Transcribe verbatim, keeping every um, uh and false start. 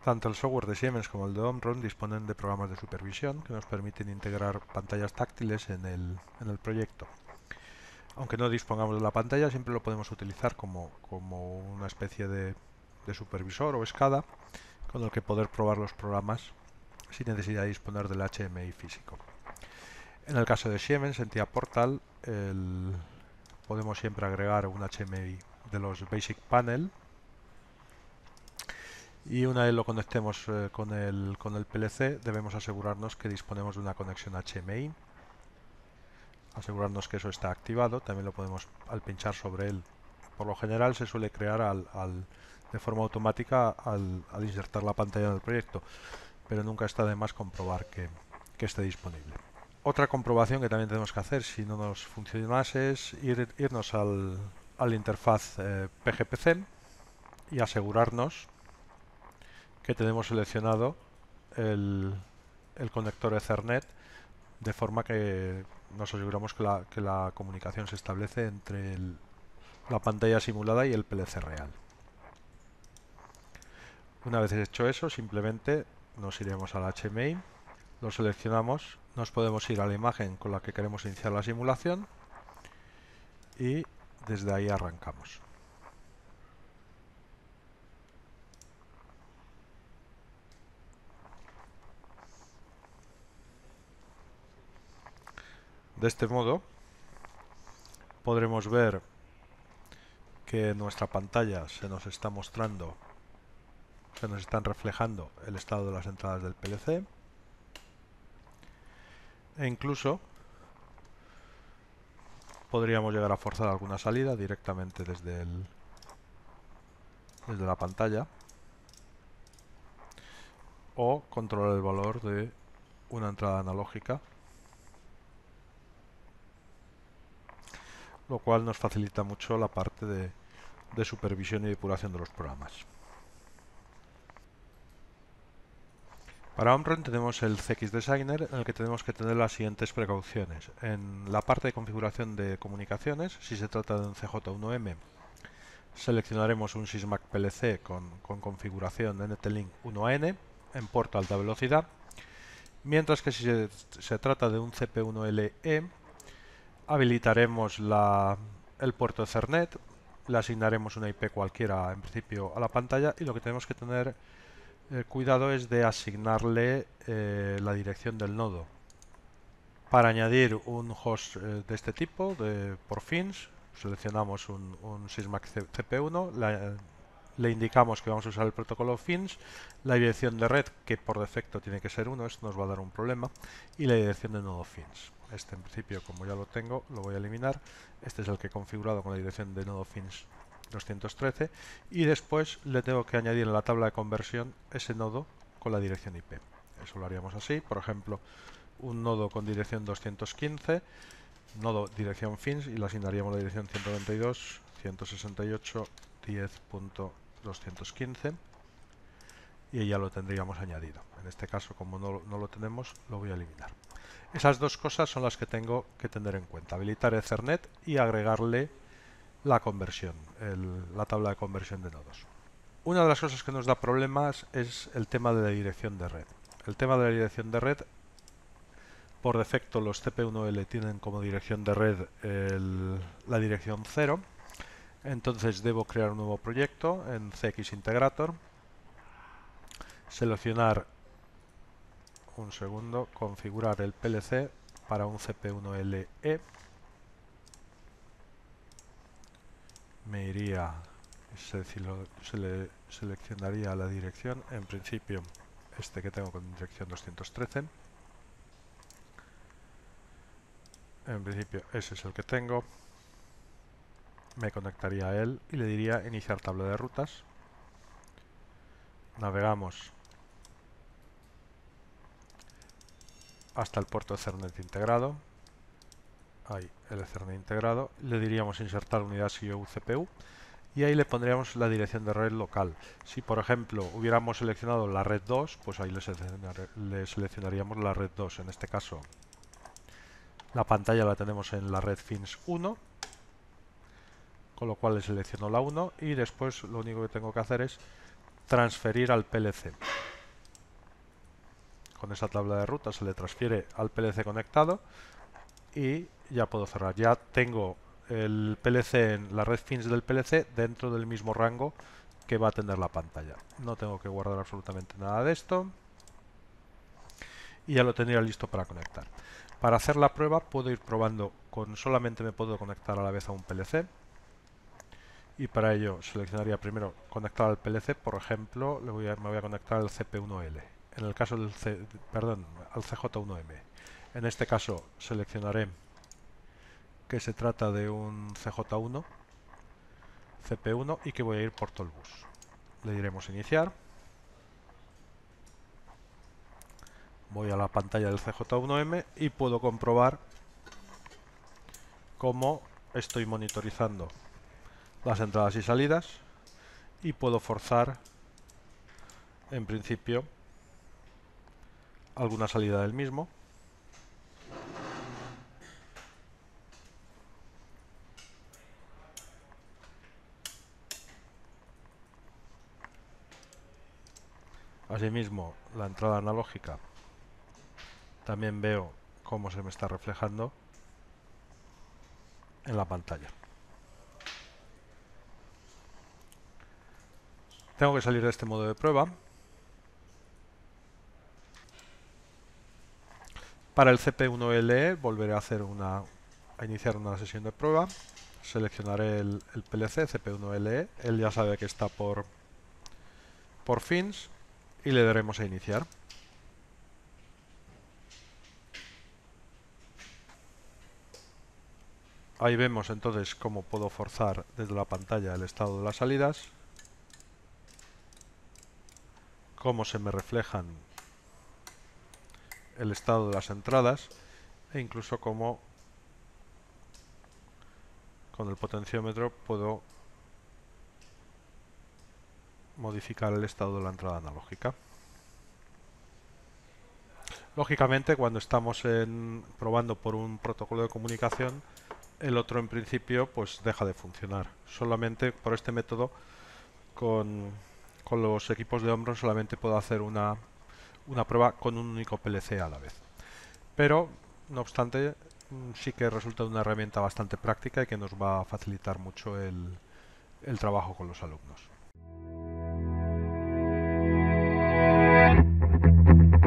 Tanto el software de Siemens como el de Omron disponen de programas de supervisión que nos permiten integrar pantallas táctiles en el, en el proyecto. Aunque no dispongamos de la pantalla, siempre lo podemos utilizar como, como una especie de, de supervisor o escada con el que poder probar los programas sin necesidad de disponer del H M I físico. En el caso de Siemens, en TIA Portal, el, podemos siempre agregar un H M I de los Basic Panel y una vez lo conectemos eh, con, el, con el P L C, debemos asegurarnos que disponemos de una conexión H M I, asegurarnos que eso está activado. También lo podemos, al pinchar sobre él, por lo general se suele crear al, al, de forma automática al, al insertar la pantalla en el proyecto, pero nunca está de más comprobar que, que esté disponible. Otra comprobación que también tenemos que hacer si no nos funcionase es ir, irnos al, al interfaz eh, P G P C y asegurarnos que tenemos seleccionado el, el conector Ethernet, de forma que nos aseguramos que la, que la comunicación se establece entre el, la pantalla simulada y el P L C real. Una vez hecho eso, simplemente nos iremos al H M I, lo seleccionamos, nos podemos ir a la imagen con la que queremos iniciar la simulación y desde ahí arrancamos. De este modo podremos ver que en nuestra pantalla se nos está mostrando, se nos están reflejando el estado de las entradas del P L C e incluso podríamos llegar a forzar alguna salida directamente desde, el, desde la pantalla o controlar el valor de una entrada analógica, lo cual nos facilita mucho la parte de, de supervisión y depuración de los programas. Para Omron tenemos el C X Designer, en el que tenemos que tener las siguientes precauciones. En la parte de configuración de comunicaciones, si se trata de un C J uno M, seleccionaremos un Sysmac P L C con, con configuración N T Link uno A N en puerto alta velocidad, mientras que si se, se trata de un C P uno L E, habilitaremos la, el puerto Ethernet, le asignaremos una I P cualquiera en principio a la pantalla y lo que tenemos que tener eh, cuidado es de asignarle eh, la dirección del nodo. Para añadir un host eh, de este tipo, de, por fins, seleccionamos un, un Sysmac C P uno, la, le indicamos que vamos a usar el protocolo fins, la dirección de red, que por defecto tiene que ser uno, esto nos va a dar un problema, y la dirección de nodo fins. Este en principio, como ya lo tengo, lo voy a eliminar. Este es el que he configurado con la dirección de nodo fins doscientos trece, y después le tengo que añadir en la tabla de conversión ese nodo con la dirección I P. Eso lo haríamos así, por ejemplo, un nodo con dirección doscientos quince, nodo dirección fins, y le asignaríamos la dirección ciento noventa y dos punto ciento sesenta y ocho punto diez punto doscientos quince y ya lo tendríamos añadido. En este caso, como no, no lo tenemos, lo voy a eliminar. Esas dos cosas son las que tengo que tener en cuenta: habilitar Ethernet y agregarle la conversión, el, la tabla de conversión de nodos. Una de las cosas que nos da problemas es el tema de la dirección de red. El tema de la dirección de red, por defecto los C P uno L tienen como dirección de red el, la dirección cero, entonces debo crear un nuevo proyecto en C X Integrator, seleccionar, un segundo, configurar el P L C para un C P uno L E, me iría, se, se le seleccionaría la dirección, en principio este que tengo con dirección doscientos trece, en principio ese es el que tengo, me conectaría a él y le diría iniciar tabla de rutas, navegamos hasta el puerto Ethernet integrado, ahí el Ethernet integrado, le diríamos insertar unidad C I O U C P U y ahí le pondríamos la dirección de red local. Si por ejemplo hubiéramos seleccionado la red dos, pues ahí le, seleccionar, le seleccionaríamos la red dos. En este caso la pantalla la tenemos en la red fins uno, con lo cual le selecciono la uno y después lo único que tengo que hacer es transferir al P L C. Con esa tabla de ruta se le transfiere al P L C conectado y ya puedo cerrar. Ya tengo el P L C en la red fins del P L C dentro del mismo rango que va a tener la pantalla. No tengo que guardar absolutamente nada de esto y ya lo tendría listo para conectar. Para hacer la prueba puedo ir probando con solamente me puedo conectar a la vez a un P L C y para ello seleccionaría primero conectar al P L C. Por ejemplo, le voy a, me voy a conectar al C P uno L. En el caso del C, perdón, al C J uno M. En este caso seleccionaré que se trata de un C J uno, C P uno y que voy a ir por todo el bus. Le diremos iniciar. Voy a la pantalla del C J uno M y puedo comprobar cómo estoy monitorizando las entradas y salidas y puedo forzar en principio alguna salida del mismo. Asimismo, la entrada analógica también veo cómo se me está reflejando en la pantalla. Tengo que salir de este modo de prueba. Para el C P uno L E volveré a hacer una a iniciar una sesión de prueba. Seleccionaré el, el P L C C P uno L E. Él ya sabe que está por por fins y le daremos a iniciar. Ahí vemos entonces cómo puedo forzar desde la pantalla el estado de las salidas, cómo se me reflejan el estado de las entradas e incluso cómo con el potenciómetro puedo modificar el estado de la entrada analógica. Lógicamente, cuando estamos en, probando por un protocolo de comunicación, el otro en principio pues deja de funcionar. Solamente por este método con, con los equipos de Omron solamente puedo hacer una, una prueba con un único P L C a la vez. Pero, no obstante, sí que resulta una herramienta bastante práctica y que nos va a facilitar mucho el, el trabajo con los alumnos.